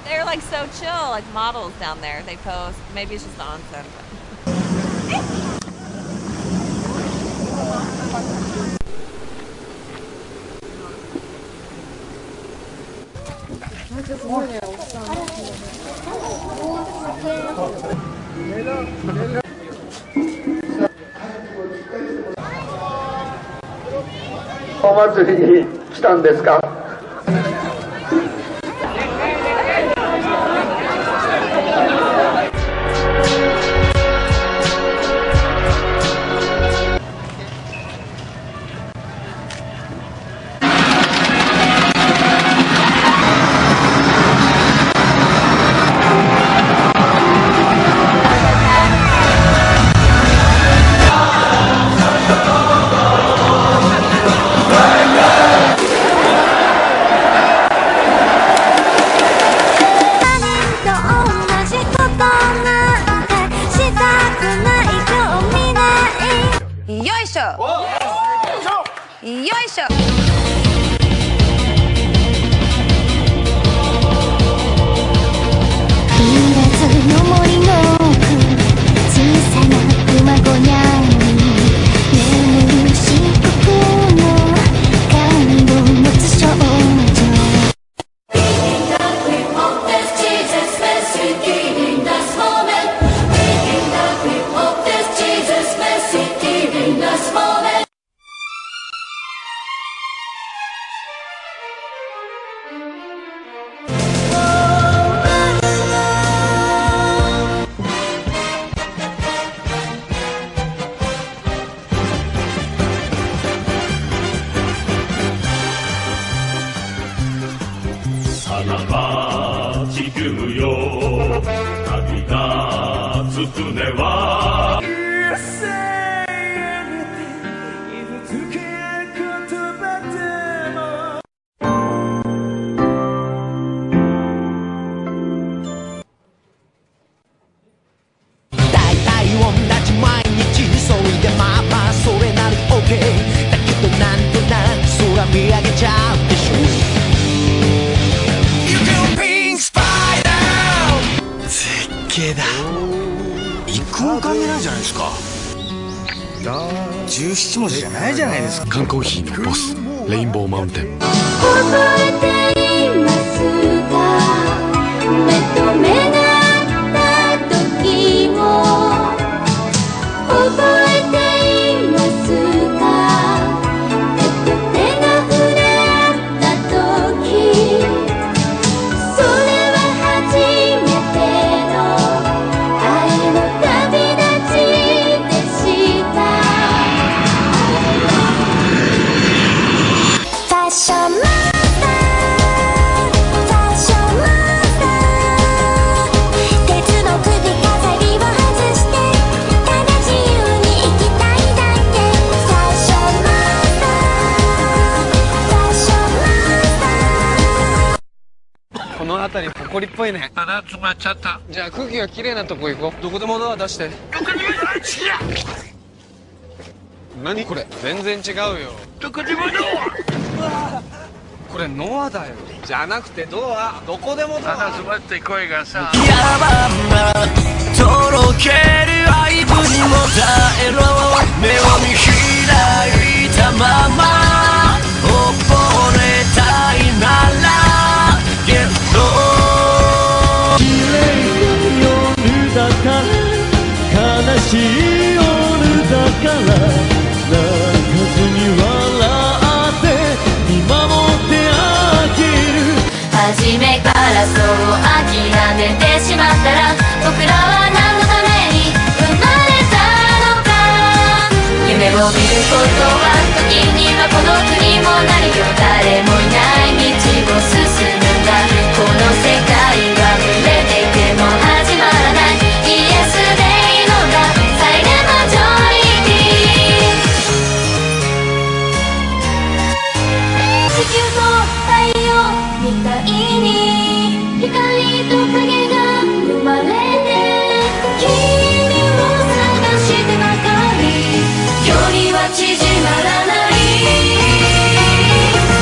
They're like so chill, like models down there. They post. Maybe it's just the onsen. お祭りに来たんですか。 17文字じゃないじゃないですか。 缶コーヒーのボスレインボーマウンテン。 覚えていますか、目と目が合った時も覚えていますか、手と手が触れ合った時、それは初めての愛の旅立ちでした。ファッションマスター、ファッションマスター、鉄の首飾りを外してただ自由に生きたいだけ。ファッションマスター、ファッションマスター。 この辺り埃っぽいね。鼻詰まっちゃった。じゃあ空気がきれいなとこ行こう。どこでもドア出して。何これ、全然違うよ。どこでもドア。これノアだよ。じゃなくてドア。どこでもドア。鼻詰まって声がさ。野蛮なとろける愛部にも耐えろ。目を見開いたまま溺れたいならゲット。綺麗な夜だから悲しい夜だから泣かずに笑って見守ってあげる。 初めからそう諦めてしまったら、僕らは何のために生まれたのか。夢を見ることは時にはこの国もなるよ。誰もいない道を進むんだ。この世界が触れていても始まらない。イエスでいいのだ、サイレンマジョリティ。地球と太陽みたいに光と影が生まれて、君を探してばかり距離は縮まらない。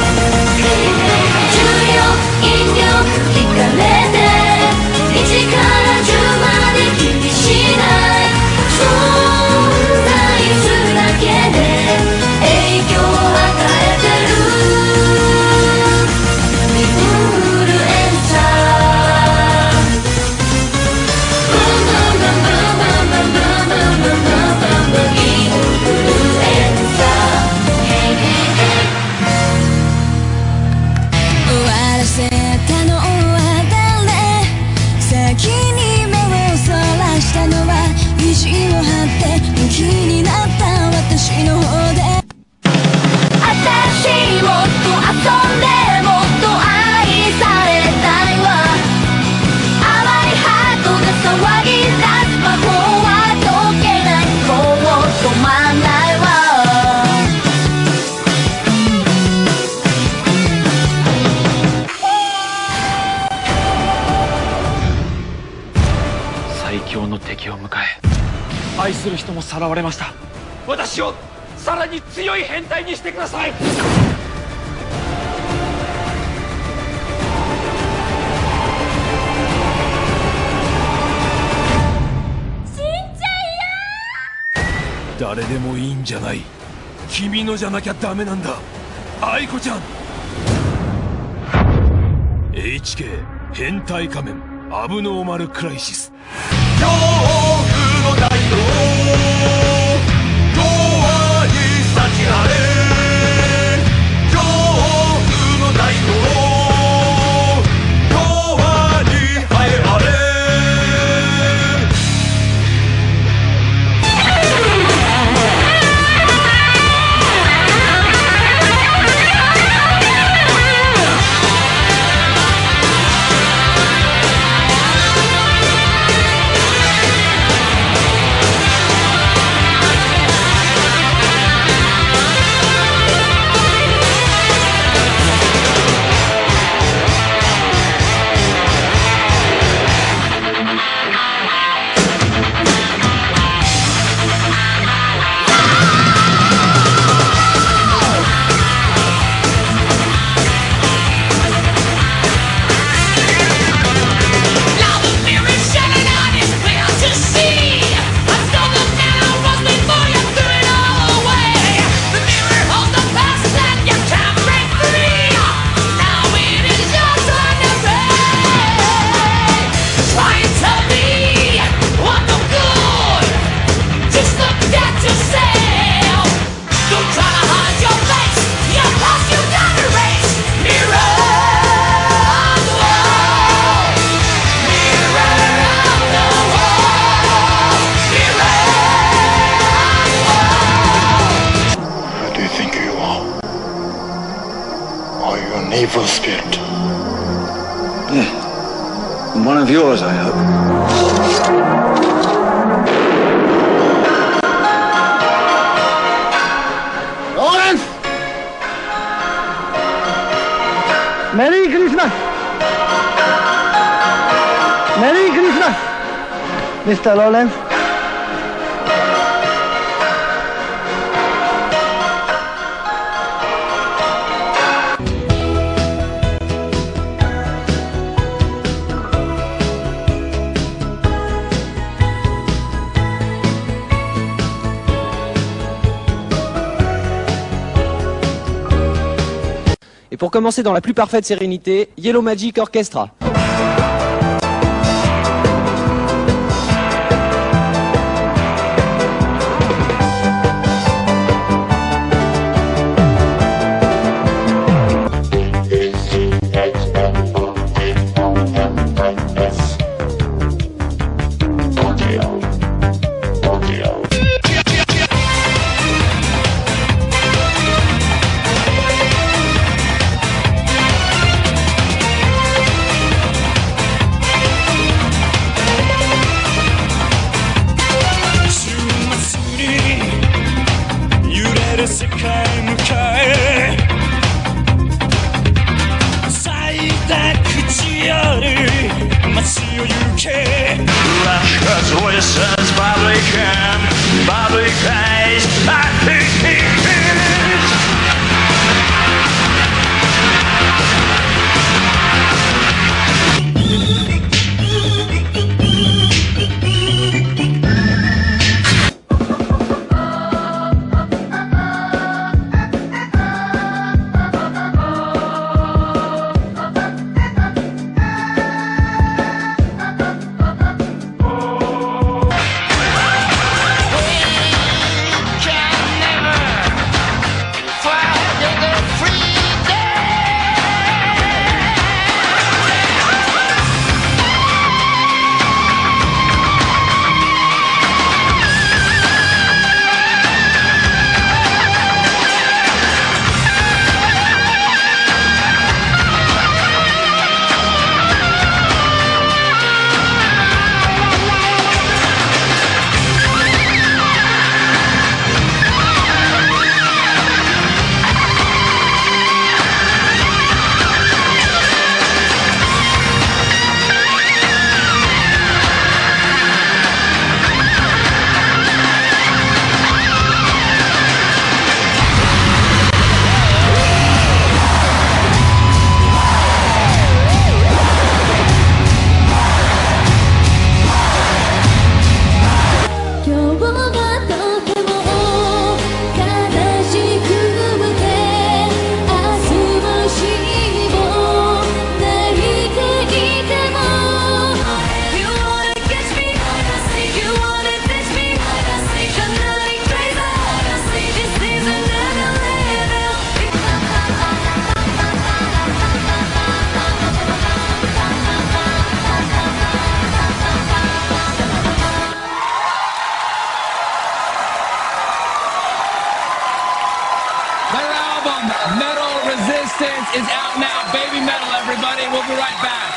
最強の敵を迎え、愛する人もさらわれました。私をさらに強い変態にしてください。 誰でもいいんじゃない。君のじゃなきゃダメなんだ、愛子ちゃん。 HK 変態仮面アブノーマルクライシス。恐怖の大道、永遠に幸あれ。恐怖の大道、永遠に栄えあれ。 Evil spirit. Yeah. One of yours, I hope. Lawrence! Merry Christmas! Merry Christmas! Mr. Lawrence. Et pour commencer dans la plus parfaite sérénité, Yellow Magic Orchestra. is out now. Baby Metal, everybody. We'll be right back.